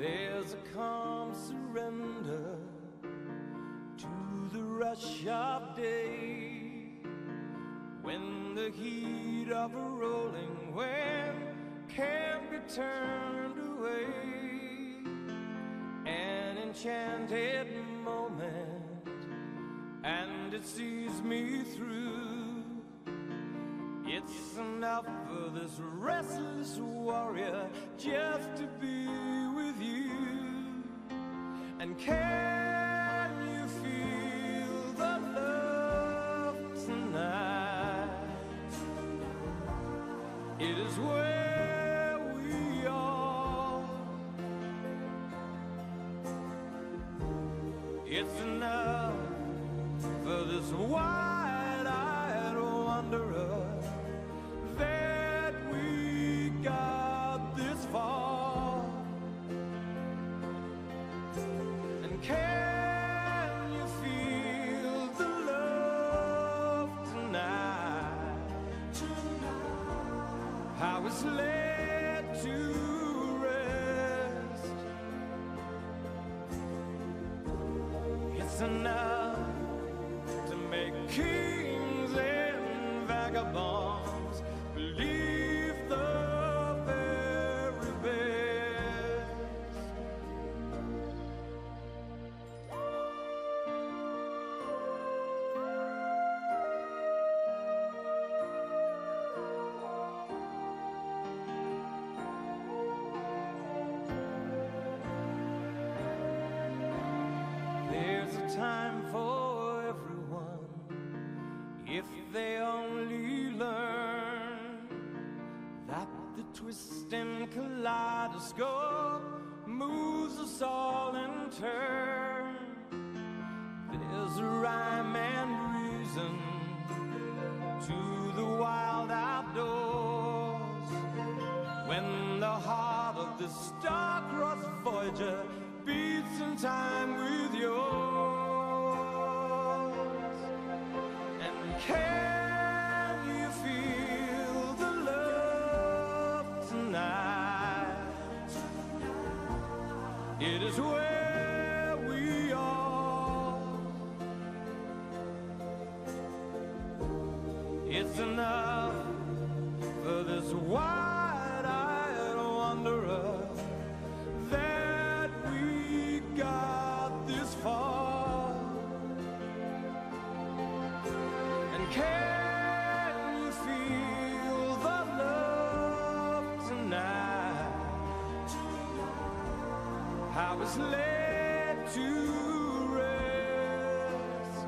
There's a calm surrender to the rush of day, when the heat of a rolling wave can't be turned away. An enchanted moment, and it sees me through. It's enough for this restless warrior just to be with you. And can you feel the love tonight? It is where we are. It's enough for this wide-eyed wanderer that we got this far. And can you feel the love tonight? How it's laid to rest. It's enough to make kings and vagabonds believe the very best. There's a time for everyone if they only learn that the twisting kaleidoscope moves us all in turn. There's a rhyme and reason to the wild outdoors, when the heart of the star-crossed Voyager beats in time with yours. And can you feel the love tonight? It is where we are. It's enough for this wide-eyed wanderer that we got this far. And can you feel the love tonight? How it's laid to rest.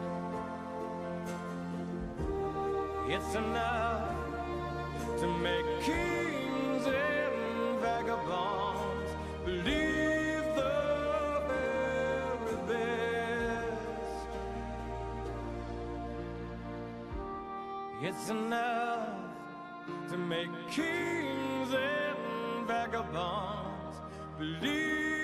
It's enough to make kings and vagabonds believe the very best. It's enough to make kings and vagabonds believe